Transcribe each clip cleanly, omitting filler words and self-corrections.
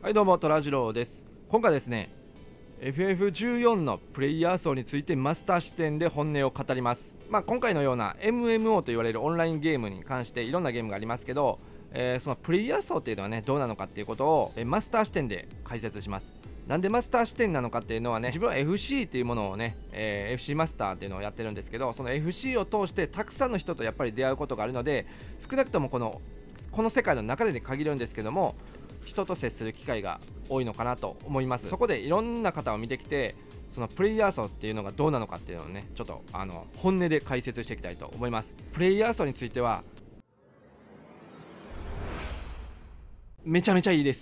はいどうも、トラジローです。今回ですね、FF14 のプレイヤー層についてマスター視点で本音を語ります。今回のような MMO と言われるオンラインゲームに関していろんなゲームがありますけど、そのプレイヤー層っていうのはね、どうなのかっていうことを、マスター視点で解説します。なんでマスター視点なのかっていうのはね、自分は FC っていうものをね、FC マスターっていうのをやってるんですけど、その FC を通してたくさんの人とやっぱり出会うことがあるので、少なくともこの世界の中で限るんですけども、人と接する機会が多いのかなと思います。そこでいろんな方を見てきて、そのプレイヤー層っていうのがどうなのかっていうのをね、ちょっと本音で解説していきたいと思います。プレイヤー層についてはめちゃめちゃいいです。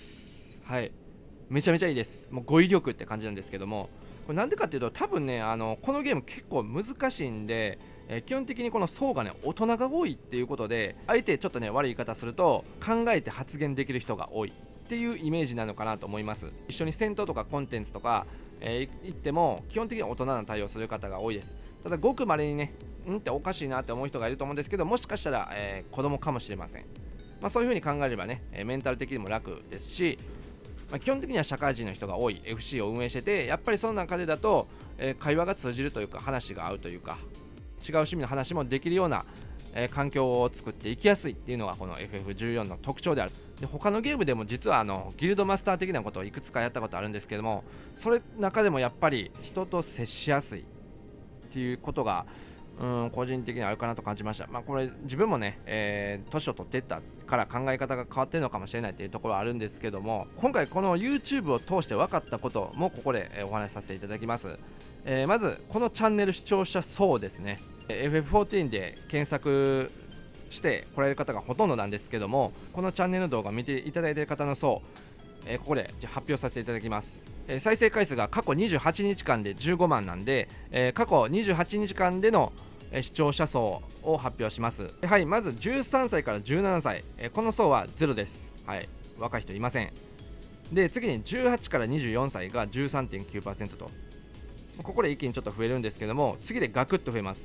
はい、めちゃめちゃいいです。もう語彙力って感じなんですけども、これなんでかっていうと、多分ねこのゲーム結構難しいんで、基本的にこの層がね大人が多いっていうことで、あえてちょっとね悪い言い方すると考えて発言できる人が多いっていうイメージなのかなと思います。一緒に戦闘とかコンテンツとか、行っても基本的に大人な対応する方が多いです。ただごく稀にねっておかしいなって思う人がいると思うんですけど、もしかしたら、子供かもしれません。そういう風に考えればね、メンタル的にも楽ですし、基本的には社会人の人が多い FC を運営してて、やっぱりその中でだと、会話が通じるというか、話が合うというか、違う趣味の話もできるような、環境を作っていきやすいっていうのがこの FF14 の特徴である。で、他のゲームでも実はギルドマスター的なことをいくつかやったことあるんですけども、それ中でもやっぱり人と接しやすいっていうことが個人的にあるかなと感じました。これ自分もね、年を取っていったから考え方が変わってるのかもしれないっていうところはあるんですけども、今回この YouTube を通して分かったこともここで、お話しさせていただきます。まずこのチャンネル視聴者層ですね。FF14 で検索して来られる方がほとんどなんですけども、このチャンネルの動画を見ていただいている方の層、ここで発表させていただきます。再生回数が過去28日間で15万なんで、過去28日間での視聴者層を発表します。はい、まず13歳から17歳、この層はゼロです。はい、若い人いません。で、次に18から24歳が 13.9% と、ここで一気にちょっと増えるんですけども、次でガクッと増えます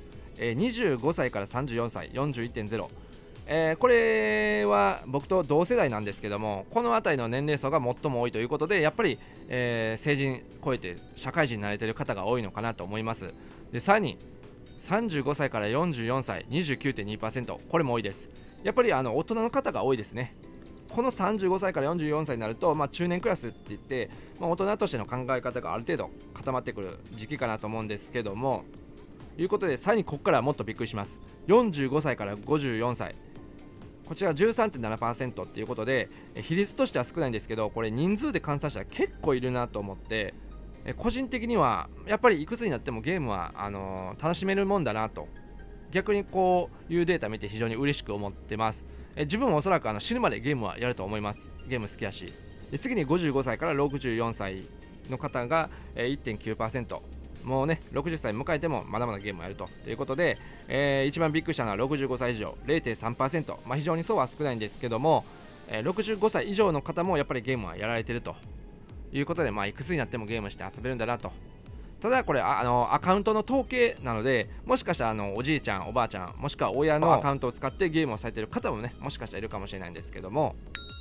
。25歳から34歳 41.0、これは僕と同世代なんですけども、この辺りの年齢層が最も多いということで、やっぱり、成人超えて社会人になれている方が多いのかなと思います。で、さらに35歳から44歳 29.2%、 これも多いです。やっぱり大人の方が多いですね。この35歳から44歳になると、中年クラスって言って、大人としての考え方がある程度固まってくる時期かなと思うんですけども、いうことで、さらにここからはもっとびっくりします。45歳から54歳、こちら 13.7% っていうことで、比率としては少ないんですけど、これ人数で換算したら結構いるなと思って、個人的にはやっぱりいくつになってもゲームは楽しめるもんだなと、逆にこういうデータ見て非常に嬉しく思ってます。自分もおそらく死ぬまでゲームはやると思います。ゲーム好きやし。で、次に55歳から64歳の方が 1.9%、もうね60歳迎えてもまだまだゲームをやるということで、一番びっくりしたのは65歳以上 0.3%、非常にそうは少ないんですけども、65歳以上の方もやっぱりゲームはやられてるということで、いくつになってもゲームして遊べるんだなと。ただこれアカウントの統計なので、もしかしたらおじいちゃんおばあちゃん、もしくは親のアカウントを使ってゲームをされている方もね、もしかしたらいるかもしれないんですけども、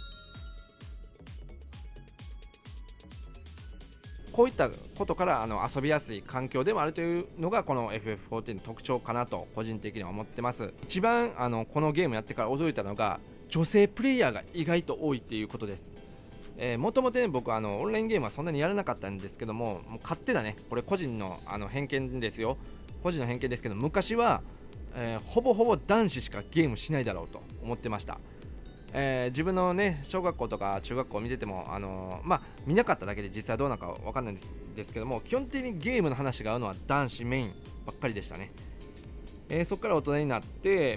こういったことから遊びやすい環境でもあるというのがこの FF14 の特徴かなと個人的には思ってます。一番このゲームやってから驚いたのが、女性プレイヤーが意外と多いっていうことです。もともとね、僕オンラインゲームはそんなにやらなかったんですけども、もう勝手なね、これ個人の偏見ですよ。個人の偏見ですけど、昔は、ほぼほぼ男子しかゲームしないだろうと思ってました。自分のね小学校とか中学校を見てても見なかっただけで実際どうなのか分かんないんですけども、基本的にゲームの話が合うのは男子メインばっかりでしたね。そこから大人になって、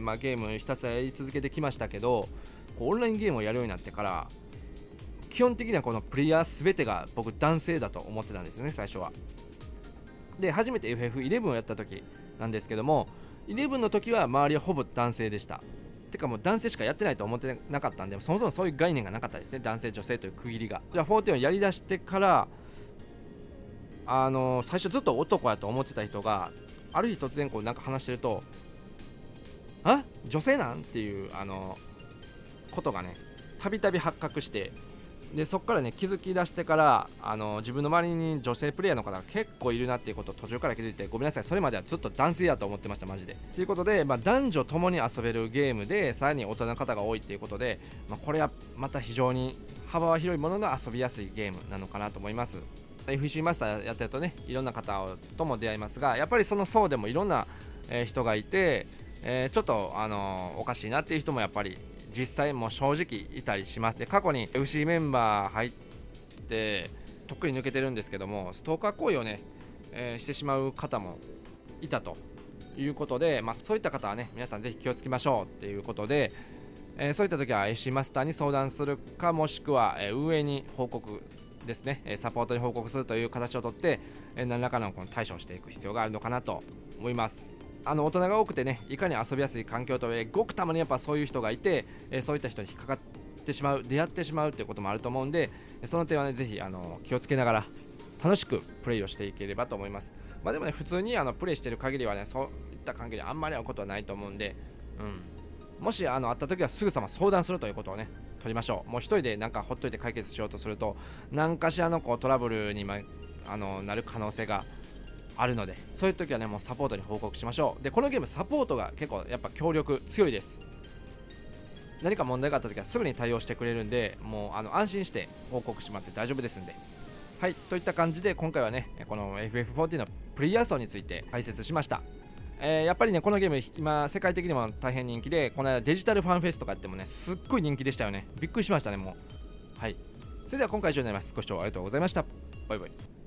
ゲームひたすらやり続けてきましたけど、オンラインゲームをやるようになってから基本的にはこのプレイヤー全てが僕男性だと思ってたんですよね、最初は。で、初めて FF11 をやった時なんですけども、11の時は周りはほぼ男性でした。てかもう男性しかやってないと思ってなかったんで、そもそもそういう概念がなかったですね、男性女性という区切りが。じゃあ14をやりだしてから最初ずっと男やと思ってた人が、ある日突然こうなんか話してると、あ、女性なんっていうことがねたびたび発覚して、 でそこからね気づき出してから自分の周りに女性プレイヤーの方が結構いるなっていうことを途中から気づいて、ごめんなさい、それまではずっと男性だと思ってました、マジで。ということで、男女ともに遊べるゲームで、さらに大人の方が多いっていうことで、これはまた非常に幅は広いものの遊びやすいゲームなのかなと思います。 FC マスターやってるとね、いろんな方とも出会いますが、やっぱりその層でもいろんな人がいて、ちょっとおかしいなっていう人もやっぱり実際も正直いたりします。で過去に FC メンバー入ってとっくに抜けてるんですけども、ストーカー行為をね、してしまう方もいたということで、そういった方はね、皆さんぜひ気をつけましょうっていうことで、そういった時は FC マスターに相談するか、もしくは、運営に報告ですね、サポートに報告するという形をとって、何らかのこの対処をしていく必要があるのかなと思います。大人が多くてね、いかに遊びやすい環境とはいえ、ごくたまにやっぱそういう人がいて、そういった人に引っかかってしまう、出会ってしまうということもあると思うんで、その点はね、ぜひ気をつけながら楽しくプレイをしていければと思います。でもね、普通にプレイしている限りはね、そういった関係であんまり会うことはないと思うんで、もし会った時はすぐさま相談するということをね、取りましょう。もう一人でなんかほっといて解決しようとすると、何かしらのトラブルに、なる可能性があるので、そういう時はね、もうサポートに報告しましょう。でこのゲームサポートが結構やっぱ強力強いです。何か問題があった時はすぐに対応してくれるんで、もう安心して報告してもらって大丈夫ですんで。はい、といった感じで今回はね、この FF14 のプレイヤー層について解説しました。やっぱりね、このゲーム今世界的にも大変人気で、この間デジタルファンフェスとかやってもね、すっごい人気でしたよね。びっくりしましたね、もう。はい、それでは今回以上になります。ご視聴ありがとうございました。バイバイ。